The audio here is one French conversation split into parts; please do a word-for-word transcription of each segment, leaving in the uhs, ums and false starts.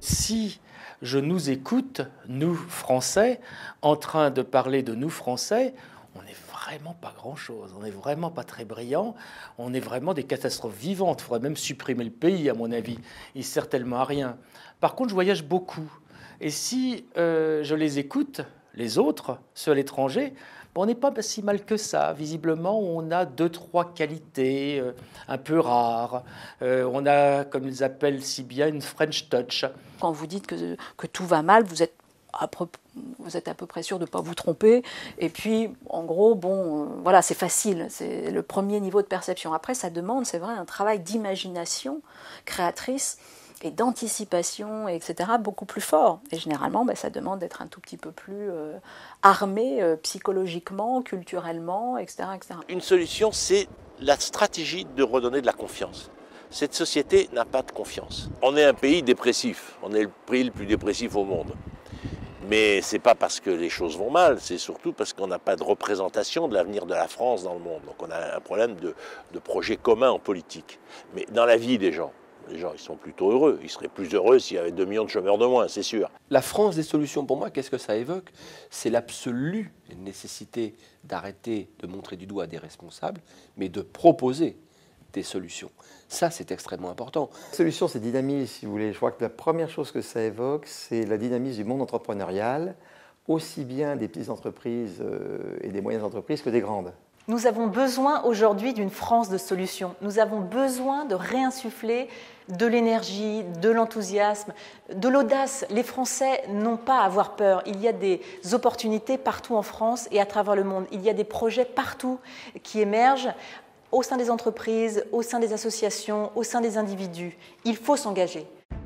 Si je nous écoute, nous Français, en train de parler de nous Français, on n'est vraiment pas grand-chose, on n'est vraiment pas très brillants, on est vraiment des catastrophes vivantes. Il faudrait même supprimer le pays, à mon avis. Il sert tellement à rien. Par contre, je voyage beaucoup. Et si euh, je les écoute, les autres, ceux à l'étranger, on n'est pas si mal que ça. Visiblement, on a deux, trois qualités euh, un peu rares. Euh, on a, comme ils appellent si bien, une French touch. Quand vous dites que, que tout va mal, vous êtes à peu, vous êtes à peu près sûr de ne pas vous tromper. Et puis, en gros, bon, euh, voilà, c'est facile. C'est le premier niveau de perception. Après, ça demande, c'est vrai, un travail d'imagination créatrice et d'anticipation, et cetera, beaucoup plus fort. Et généralement, ben, ça demande d'être un tout petit peu plus euh, armé euh, psychologiquement, culturellement, et cetera, et cetera. Une solution, c'est la stratégie de redonner de la confiance. Cette société n'a pas de confiance. On est un pays dépressif, on est le pays le plus dépressif au monde. Mais ce n'est pas parce que les choses vont mal, c'est surtout parce qu'on n'a pas de représentation de l'avenir de la France dans le monde. Donc on a un problème de, de projet commun en politique. Mais dans la vie des gens, les gens, ils sont plutôt heureux. Ils seraient plus heureux s'il y avait deux millions de chômeurs de moins, c'est sûr. La France des solutions, pour moi, qu'est-ce que ça évoque? C'est l'absolue nécessité d'arrêter de montrer du doigt des responsables, mais de proposer des solutions. Ça, c'est extrêmement important. La solution, c'est dynamisme, si vous voulez. Je crois que la première chose que ça évoque, c'est la dynamisme du monde entrepreneurial, aussi bien des petites entreprises et des moyennes entreprises que des grandes. Nous avons besoin aujourd'hui d'une France de solutions. Nous avons besoin de réinsuffler de l'énergie, de l'enthousiasme, de l'audace. Les Français n'ont pas à avoir peur. Il y a des opportunités partout en France et à travers le monde. Il y a des projets partout qui émergent au sein des entreprises, au sein des associations, au sein des individus. Il faut s'engager.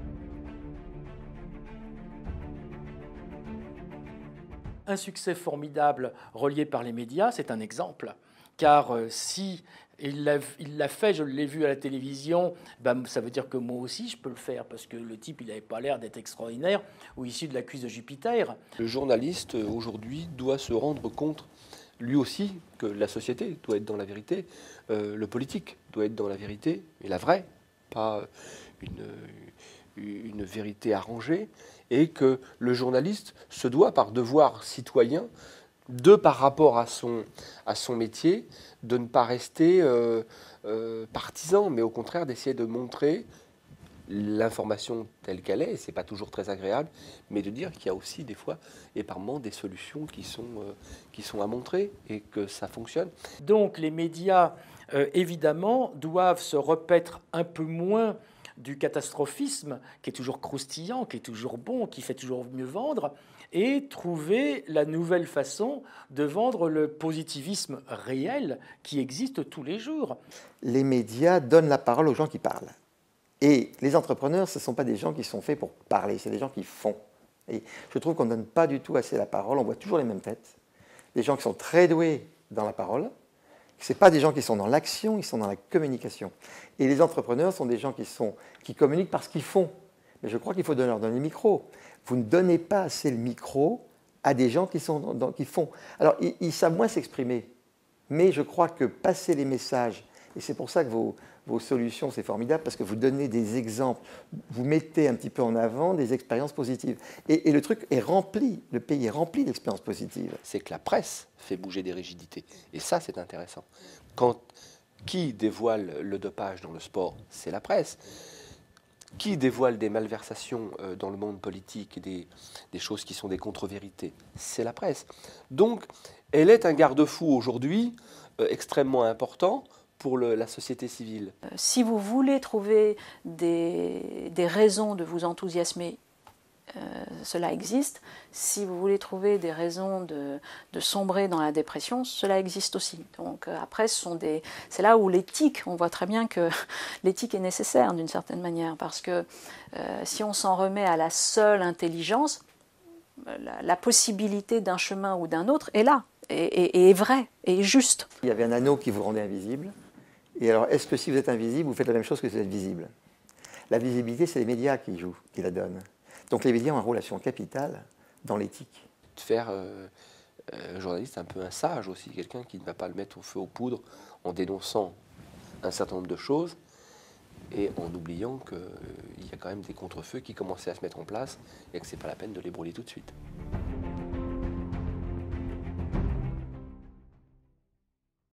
Un succès formidable relié par les médias, c'est un exemple. Car euh, si il l'a fait, je l'ai vu à la télévision, ben, ça veut dire que moi aussi je peux le faire, parce que le type, il n'avait pas l'air d'être extraordinaire ou issu de la cuisse de Jupiter. Le journaliste, aujourd'hui, doit se rendre compte, lui aussi, que la société doit être dans la vérité, euh, le politique doit être dans la vérité, et la vraie, pas une, une vérité arrangée, et que le journaliste se doit, par devoir citoyen, de par rapport à son, à son métier, de ne pas rester euh, euh, partisan, mais au contraire d'essayer de montrer l'information telle qu'elle est, et c'est pas toujours très agréable, mais de dire qu'il y a aussi des fois et par moments des solutions qui sont, euh, qui sont à montrer et que ça fonctionne. Donc les médias, euh, évidemment, doivent se repaître un peu moins du catastrophisme, qui est toujours croustillant, qui est toujours bon, qui fait toujours mieux vendre, et trouver la nouvelle façon de vendre le positivisme réel qui existe tous les jours. Les médias donnent la parole aux gens qui parlent. Et les entrepreneurs, ce ne sont pas des gens qui sont faits pour parler, c'est des gens qui font. Et je trouve qu'on ne donne pas du tout assez la parole, on voit toujours les mêmes têtes. Des gens qui sont très doués dans la parole, ce ne sont pas des gens qui sont dans l'action, ils sont dans la communication. Et les entrepreneurs sont des gens qui, sont, qui communiquent parce qu'ils font. Mais je crois qu'il faut leur donner le micro. Vous ne donnez pas assez le micro à des gens qui, sont dans, qui font. Alors, ils, ils savent moins s'exprimer. Mais je crois que passer les messages, et c'est pour ça que vos, vos solutions, c'est formidable, parce que vous donnez des exemples, vous mettez un petit peu en avant des expériences positives. Et, et le truc est rempli, le pays est rempli d'expériences positives. C'est que la presse fait bouger des rigidités. Et ça, c'est intéressant. Quand, qui dévoile le dopage dans le sport? C'est la presse. Qui dévoile des malversations dans le monde politique, des, des choses qui sont des contre-vérités? C'est la presse. Donc, elle est un garde-fou aujourd'hui euh, extrêmement important pour le, la société civile. Euh, si vous voulez trouver des, des raisons de vous enthousiasmer, euh, cela existe. Si vous voulez trouver des raisons de, de sombrer dans la dépression, cela existe aussi. Donc euh, après, ce sont des, c'est là où l'éthique, on voit très bien que l'éthique est nécessaire d'une certaine manière, parce que euh, si on s'en remet à la seule intelligence, la, la possibilité d'un chemin ou d'un autre est là, et, et, et est vraie, et est juste. Il y avait un anneau qui vous rendait invisible. Et alors, est-ce que si vous êtes invisible, vous faites la même chose que si vous êtes visible? La visibilité, c'est les médias qui jouent, qui la donnent. Donc les médias ont un rôle absolument capital dans l'éthique. De faire euh, un journaliste un peu un sage aussi, quelqu'un qui ne va pas le mettre au feu aux poudres en dénonçant un certain nombre de choses et en oubliant qu'il y a quand même des contre-feux qui commençaient à se mettre en place et que ce n'est pas la peine de les brûler tout de suite.